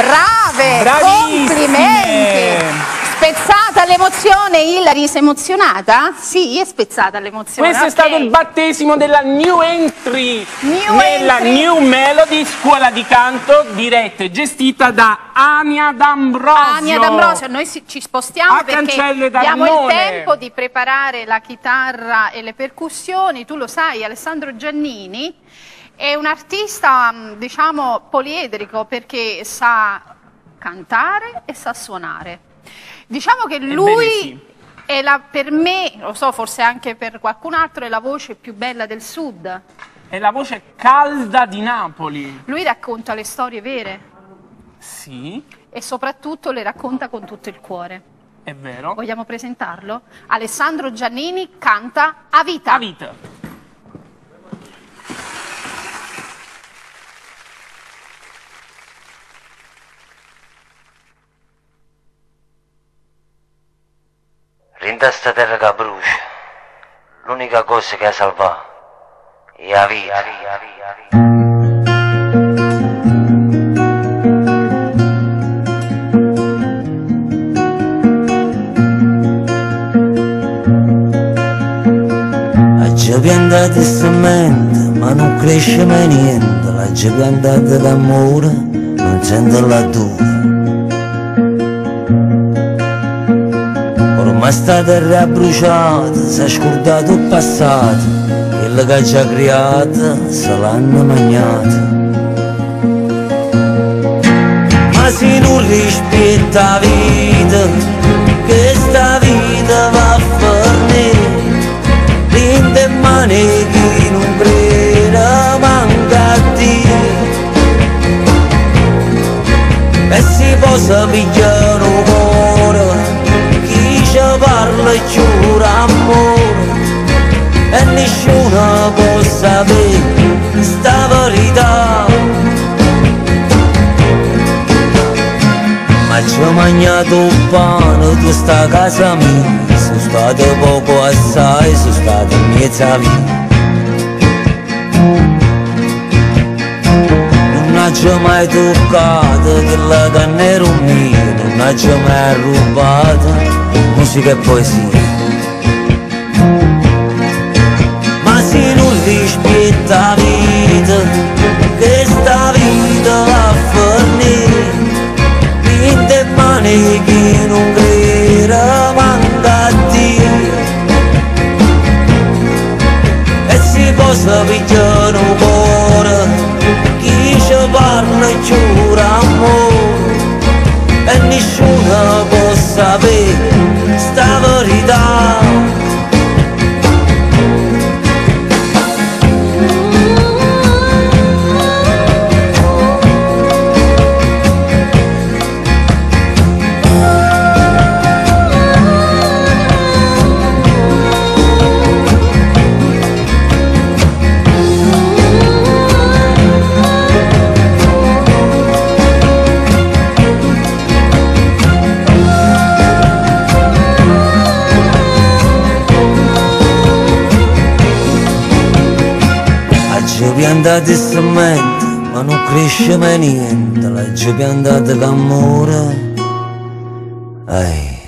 Brave, complimenti. Spezzata l'emozione, Ilari, sei emozionata? Sì, è spezzata l'emozione. Questo è stato il battesimo della New Entry nella Entry. New Melody, scuola di canto diretta e gestita da Ania D'Ambrosio. Ania D'Ambrosio, noi ci spostiamo A perché Cancelle abbiamo il d'Arnone. tempo di preparare la chitarra e le percussioni. Tu lo sai, Alessandro Giannini è un artista, diciamo, poliedrico perché sa cantare e sa suonare. Diciamo che lui sì. è per me, lo so, forse anche per qualcun altro, è la voce più bella del Sud. È la voce calda di Napoli. Lui racconta le storie vere Sì, e soprattutto le racconta con tutto il cuore. è vero. Vogliamo presentarlo? Alessandro Giannini canta A Vita. A vita. Rinda sta terra che brucia, l'unica cosa che ha salvato è la vita. La pianta di cemento, ma non cresce mai niente, la pianta d'amore, non sente la dura. Ormai sta terra bruciata, si è scordato il passato, quello che ha già creato se l'hanno mangiato. Ma se non rispetta la vita, che sta vita va a fornire, rinde mani chi non crede manca a Dio, e si possa pigliare un cuore ci parla e giura amore, e nessuno può sapere sta verità. Ma ci ho mangiato un pane, tu sta a casa mia, sono stato poco assai, sono stato in mezzo a vita. Non ci ho mai toccato quella che non era mia, non ci ho mai rubato musica e poesia. Ma se non rispetta la vita, che sta vita va a fornire, rinde mani chi non crede manca a Dio, e si possa pigliare un cuore chi ci parla e giura amore, e nessuno può sapere sta verità. Pianta di cemento, ma non cresce mai niente, la pianta d'amore.